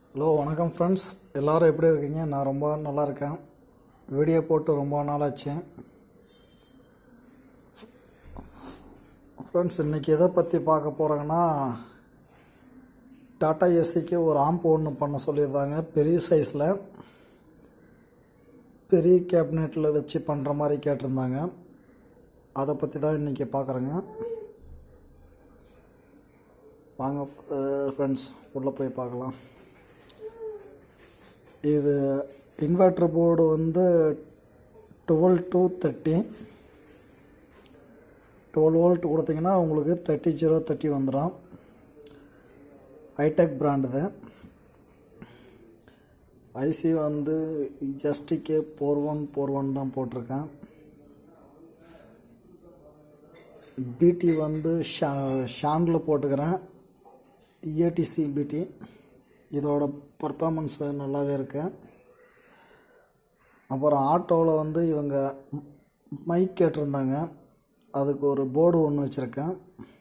Hello வணக்கம் friends, எல்லோரும் எப்படி இருக்கீங்க? நான் ரொம்ப நல்லா இருக்கேன். வீடியோ போட்டு ரொம்ப நாளாச்சு. ஃப்ரெண்ட்ஸ், இன்றைக்கி எதை பற்றி பார்க்க போகிறோங்கன்னா, டாடா ஏசிக்கு ஒரு ஆம்ப் ஒன்று பண்ண சொல்லியிருந்தாங்க. பெரிய சைஸில் பெரிய கேபினெட்டில் வச்சு பண்ணுற மாதிரி கேட்டிருந்தாங்க. அதை பற்றி தான் இன்றைக்கி பார்க்குறேங்க. வாங்க ஃப்ரெண்ட்ஸ், உள்ளே போய் பார்க்கலாம். இது இன்வெர்டர் போர்டு வந்து 12 to 30 12 வோல்ட் கொடுத்தீங்கன்னா உங்களுக்கு 3030 வந்துடும். ஹைடெக் பிராண்டுது. ஐசி வந்து ஜஸ்டிகே 4141 தான் போட்டிருக்கேன். பிடி வந்து ஷாண்டில் போட்டுக்கிறேன். ஏடிசி பிடி. இதோட பர்ஃபார்மன்ஸ் நல்லாவே இருக்கு. அப்புறம் ஆட்டோவில் வந்து இவங்க மைக் கேட்டிருந்தாங்க. அதுக்கு ஒரு போர்டு ஒன்று வச்சுருக்கேன்.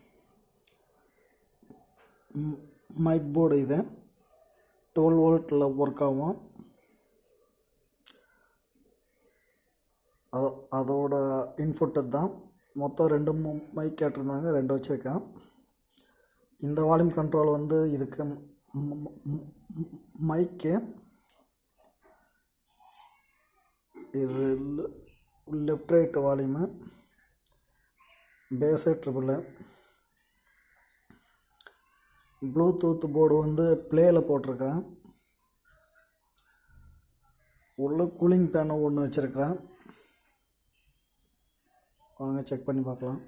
மைக் போர்டு இது 12 வோல்ட்டில் ஒர்க் ஆகும். அதோட இன்புட்டு தான். மொத்தம் 2 மைக் கேட்டிருந்தாங்க, 2 வச்சுருக்கேன். இந்த வால்யூம் கண்ட்ரோல் வந்து இதுக்கு மைக்கு, இது left right volume, bass treble. Bluetooth board வந்து ப்ளேயில் போட்டிருக்கேன். உள்ள கூலிங் பேனல் ஒன்று வச்சுருக்கிறேன். வாங்க செக் பண்ணி பார்க்கலாம்.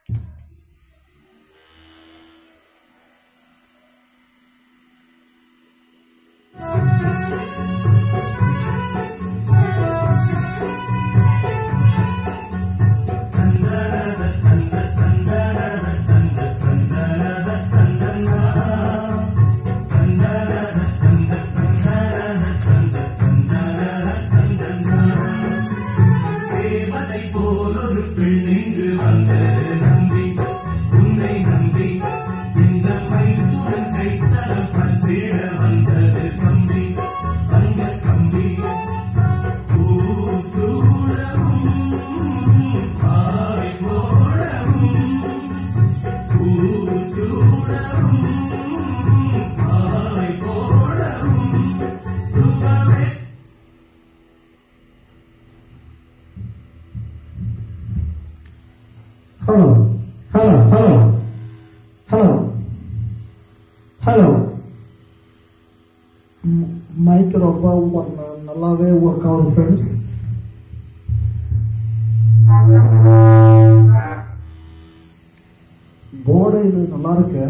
Hello hello hello hello hello. Mic ரொம்ப நல்லாவே ஒர்க் ஆகுது ஃப்ரெண்ட்ஸ். போர்டு இது நல்லா இருக்கு.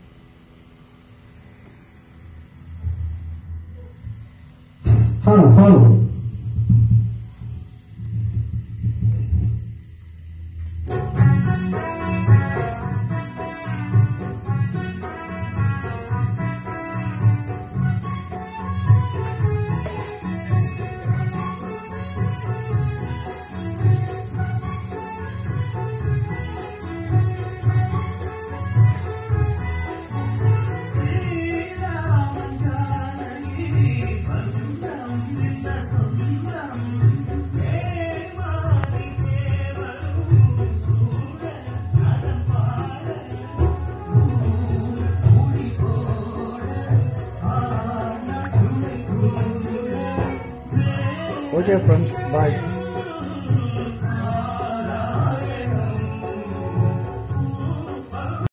Hello hello. Okay friends, bye.